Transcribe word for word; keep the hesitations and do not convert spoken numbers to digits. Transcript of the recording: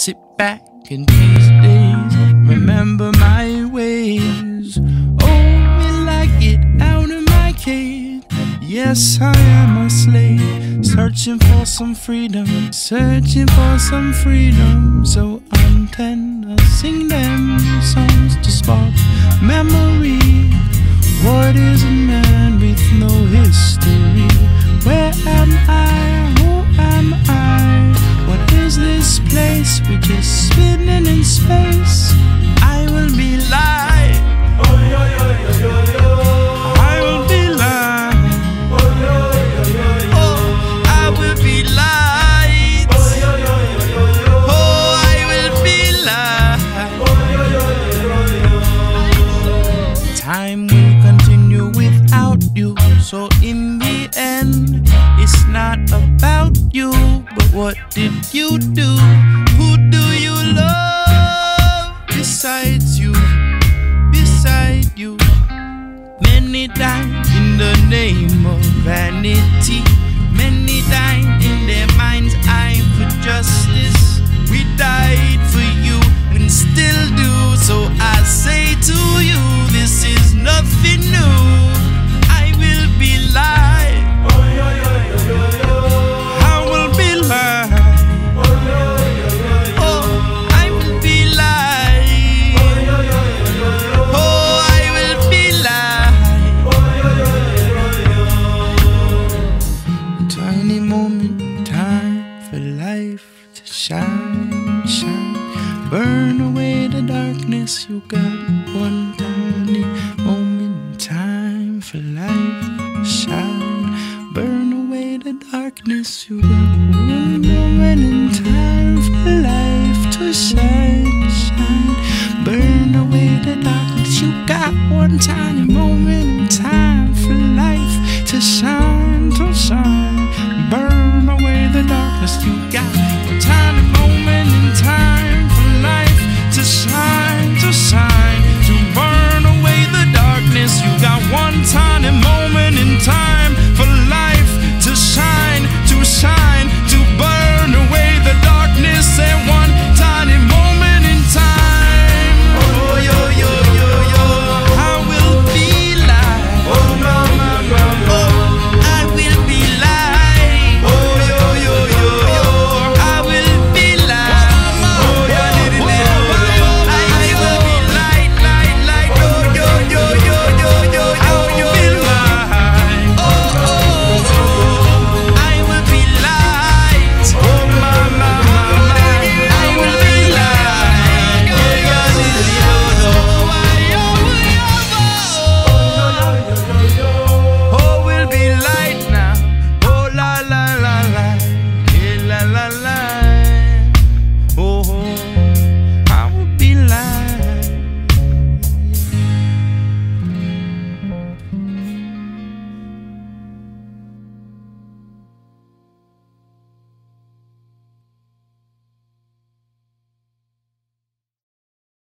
sit back in these days, remember my ways. Oh, will I get out of my cage? Yes, I am a slave, searching for some freedom, searching for some freedom. So I'm tender, sing them songs to spark memory. What is a man with no history? Where am I? Who am I? What is this place? We're just spinning in space. I will be light. Oh, yo, yo, yo, yo, yo. I will be light. Oh, yo, yo, yo, yo. Oh, I will be light. Oh, yo, yo, yo, yo, yo. Oh, I will be light. Oh, yo, yo, yo, yo, yo. Time will continue without you, so in the end, it's not about you, but what did you do? Who do you love besides you? Beside you. Many died in the name of vanity. Many died in their mind's eye for justice. We died for you and still do. So I say to you, this is nothing new. I will be light. Oh, yo, yo, yo, yo, yo. I will be light. Oh, yo, yo, yo, yo. Oh, I will be light. Oh, yo, yo, yo, yo, yo. Oh, I will be light. Oh, yo, yo, yo, yo, yo. Tiny moment, time for life to shine, shine. Burn away the darkness. You got one tiny moment, time for life to shine. Burn away the darkness. You got one moment.